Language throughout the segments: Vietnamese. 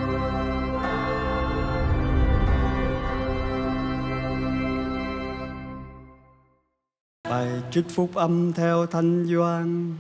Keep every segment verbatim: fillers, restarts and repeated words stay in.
Bài trích phúc âm theo Thánh Gioan.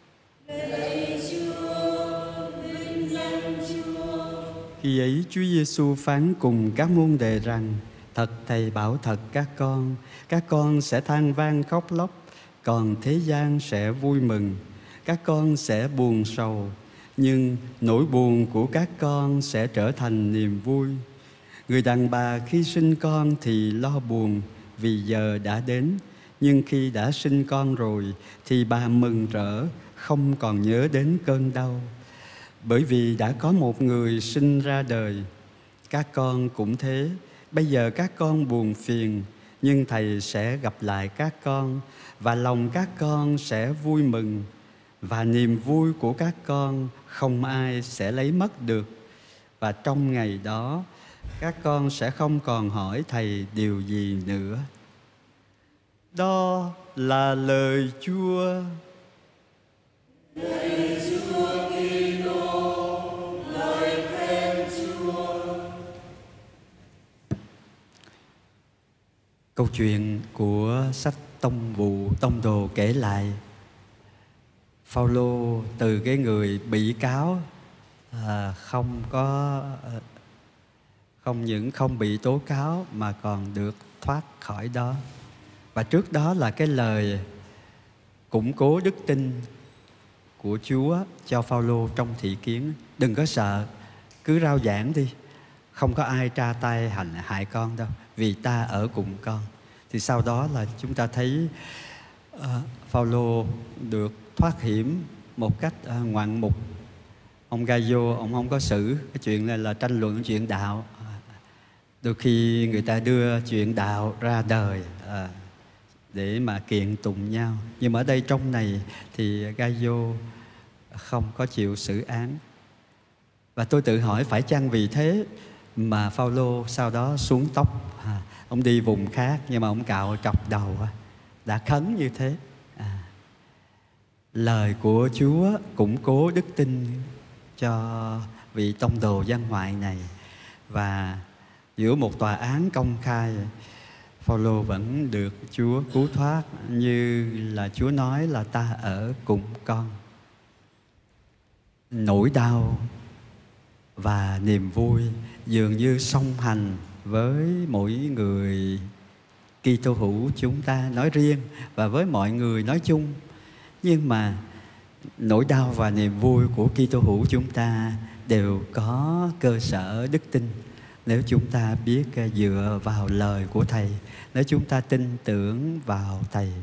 Khi ấy Chúa Giêsu phán cùng các môn đệ rằng: Thật Thầy bảo thật các con, các con sẽ than van khóc lóc, còn thế gian sẽ vui mừng. Các con sẽ buồn sầu, nhưng nỗi buồn của các con sẽ trở thành niềm vui. Người đàn bà khi sinh con thì lo buồn vì giờ đã đến, nhưng khi đã sinh con rồi thì bà mừng rỡ, không còn nhớ đến cơn đau, bởi vì đã có một người sinh ra đời. Các con cũng thế, bây giờ các con buồn phiền, nhưng Thầy sẽ gặp lại các con, và lòng các con sẽ vui mừng, và niềm vui của các con không ai sẽ lấy mất được. Và trong ngày đó, các con sẽ không còn hỏi Thầy điều gì nữa. Đó là lời Chúa. Lời Chúa Kitô, lời khen Chúa. Câu chuyện của sách Tông Vụ Tông Đồ kể lại Phao-lô từ cái người bị cáo à, không có không những không bị tố cáo mà còn được thoát khỏi đó. Và trước đó là cái lời củng cố đức tin của Chúa cho Phao-lô trong thị kiến: đừng có sợ, cứ rao giảng đi, không có ai tra tay hành hại con đâu, vì ta ở cùng con. Thì sau đó là chúng ta thấy uh, Phao-lô được thoát hiểm một cách uh, ngoạn mục. Ông Gai-ô, ông không có xử cái chuyện này là tranh luận chuyện đạo. Đôi khi người ta đưa chuyện đạo ra đời uh, để mà kiện tụng nhau. Nhưng mà ở đây trong này thì Gai-ô không có chịu xử án. Và tôi tự hỏi phải chăng vì thế mà Phao-lô sau đó xuống tóc, à, ông đi vùng khác nhưng mà ông cạo trọc đầu, đã khấn như thế. À, lời của Chúa củng cố đức tin cho vị tông đồ dân ngoại này. Và giữa một tòa án công khai, Phao-lô vẫn được Chúa cứu thoát, như là Chúa nói là ta ở cùng con. Nỗi đau và niềm vui dường như song hành với mỗi người Kitô hữu chúng ta nói riêng và với mọi người nói chung. Nhưng mà nỗi đau và niềm vui của Kitô hữu chúng ta đều có cơ sở đức tin. Nếu chúng ta biết dựa vào lời của Thầy, nếu chúng ta tin tưởng vào Thầy.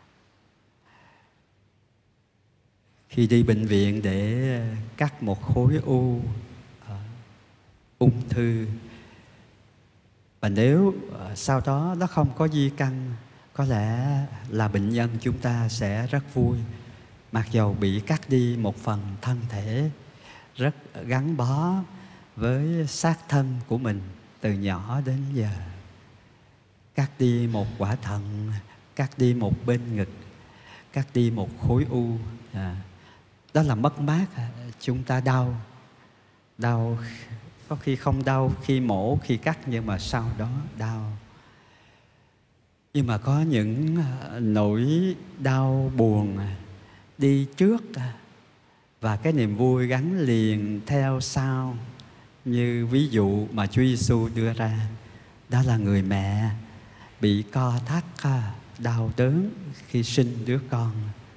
Khi đi bệnh viện để cắt một khối u, uh, ung thư, và nếu uh, sau đó nó không có di căn, có lẽ là bệnh nhân chúng ta sẽ rất vui, mặc dầu bị cắt đi một phần thân thể rất gắn bó với xác thân của mình từ nhỏ đến giờ. Cắt đi một quả thận, cắt đi một bên ngực, cắt đi một khối u, à, đó là mất mát. Chúng ta đau, đau có khi không đau khi mổ, khi cắt, nhưng mà sau đó đau. Nhưng mà có những nỗi đau buồn đi trước, và cái niềm vui gắn liền theo sau. Như ví dụ mà Chúa Giêsu đưa ra, đó là người mẹ bị co thắt, đau đớn khi sinh đứa con.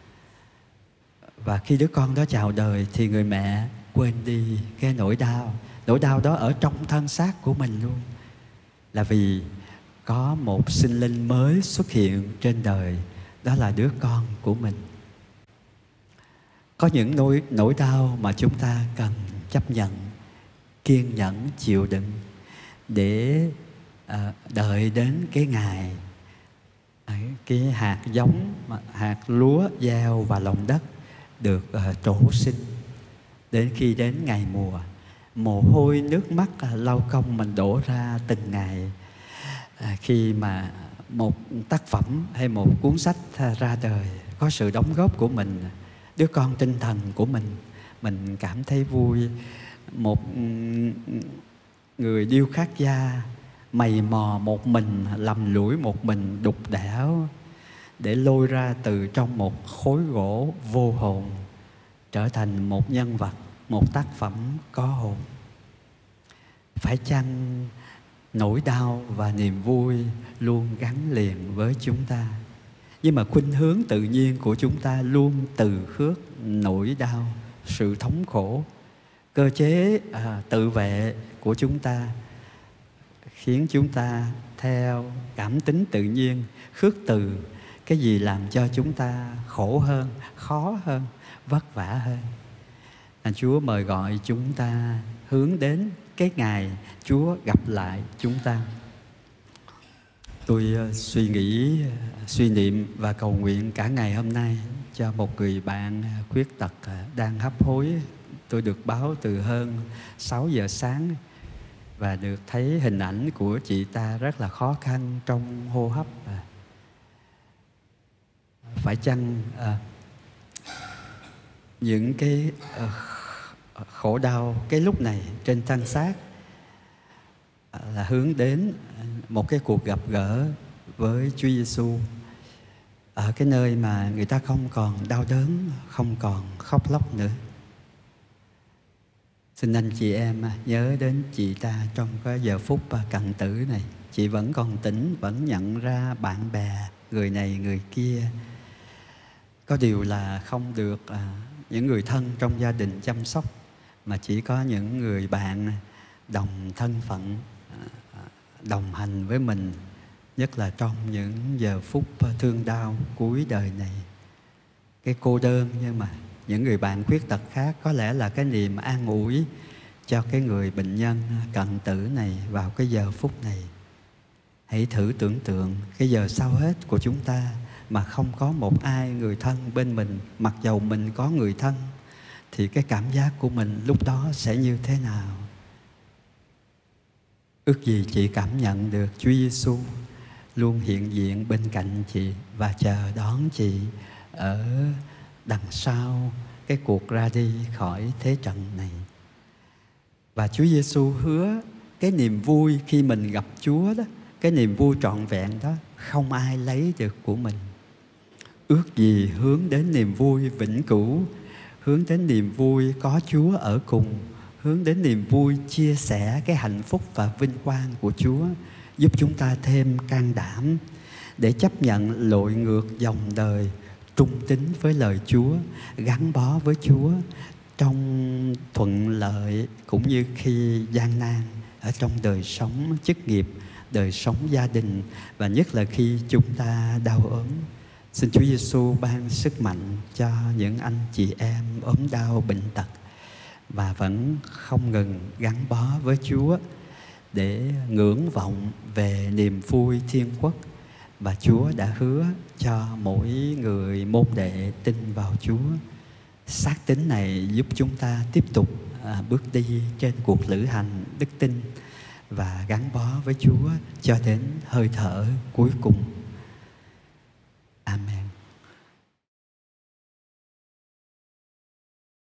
Và khi đứa con đó chào đời thì người mẹ quên đi cái nỗi đau. Nỗi đau đó ở trong thân xác của mình luôn, là vì có một sinh linh mới xuất hiện trên đời, đó là đứa con của mình. Có những nỗi, nỗi đau mà chúng ta cần chấp nhận, kiên nhẫn chịu đựng để à, đợi đến cái ngày cái hạt giống, hạt lúa gieo vào lòng đất được uh, trổ sinh. Đến khi đến ngày mùa, mồ hôi nước mắt uh, lau công mình đổ ra từng ngày. À, khi mà một tác phẩm hay một cuốn sách uh, ra đời, có sự đóng góp của mình, đứa con tinh thần của mình, mình cảm thấy vui, một người điêu khắc gia mày mò một mình, lầm lũi một mình, đục đẽo để lôi ra từ trong một khối gỗ vô hồn trở thành một nhân vật, một tác phẩm có hồn. Phải chăng nỗi đau và niềm vui luôn gắn liền với chúng ta? Nhưng mà khuynh hướng tự nhiên của chúng ta luôn từ khước nỗi đau, sự thống khổ. Cơ chế à, tự vệ của chúng ta khiến chúng ta theo cảm tính tự nhiên khước từ cái gì làm cho chúng ta khổ hơn, khó hơn, vất vả hơn. À, Chúa mời gọi chúng ta hướng đến cái ngày Chúa gặp lại chúng ta. Tôi uh, suy nghĩ, uh, suy niệm và cầu nguyện cả ngày hôm nay cho một người bạn khuyết tật uh, đang hấp hối. Tôi được báo từ hơn sáu giờ sáng và được thấy hình ảnh của chị ta rất là khó khăn trong hô hấp. À, phải chăng à, những cái à, khổ đau cái lúc này trên thân xác à, là hướng đến một cái cuộc gặp gỡ với Chúa Giêsu ở cái nơi mà người ta không còn đau đớn, không còn khóc lóc nữa. Xin anh chị em nhớ đến chị ta trong cái giờ phút cận tử này. Chị vẫn còn tỉnh, vẫn nhận ra bạn bè, người này người kia. Có điều là không được à, những người thân trong gia đình chăm sóc, mà chỉ có những người bạn đồng thân phận, à, đồng hành với mình, nhất là trong những giờ phút thương đau cuối đời này. Cái cô đơn, nhưng mà những người bạn khuyết tật khác có lẽ là cái niềm an ủi cho cái người bệnh nhân cận tử này vào cái giờ phút này. Hãy thử tưởng tượng cái giờ sau hết của chúng ta mà không có một ai người thân bên mình, mặc dầu mình có người thân, thì cái cảm giác của mình lúc đó sẽ như thế nào? Ước gì chị cảm nhận được Chúa Giêsu luôn hiện diện bên cạnh chị và chờ đón chị ở đằng sau cái cuộc ra đi khỏi thế trận này. Và Chúa Giêsu hứa cái niềm vui khi mình gặp Chúa đó, cái niềm vui trọn vẹn đó không ai lấy được của mình. Ước gì hướng đến niềm vui vĩnh cửu, hướng đến niềm vui có Chúa ở cùng, hướng đến niềm vui chia sẻ cái hạnh phúc và vinh quang của Chúa, giúp chúng ta thêm can đảm để chấp nhận lội ngược dòng đời, trung tín với lời Chúa, gắn bó với Chúa trong thuận lợi cũng như khi gian nan ở trong đời sống chức nghiệp, đời sống gia đình, và nhất là khi chúng ta đau ốm. Xin Chúa Giêsu ban sức mạnh cho những anh chị em ốm đau bệnh tật và vẫn không ngừng gắn bó với Chúa để ngưỡng vọng về niềm vui thiên quốc. Và Chúa đã hứa cho mỗi người môn đệ tin vào Chúa. Xác tín này giúp chúng ta tiếp tục à, bước đi trên cuộc lữ hành đức tin và gắn bó với Chúa cho đến hơi thở cuối cùng.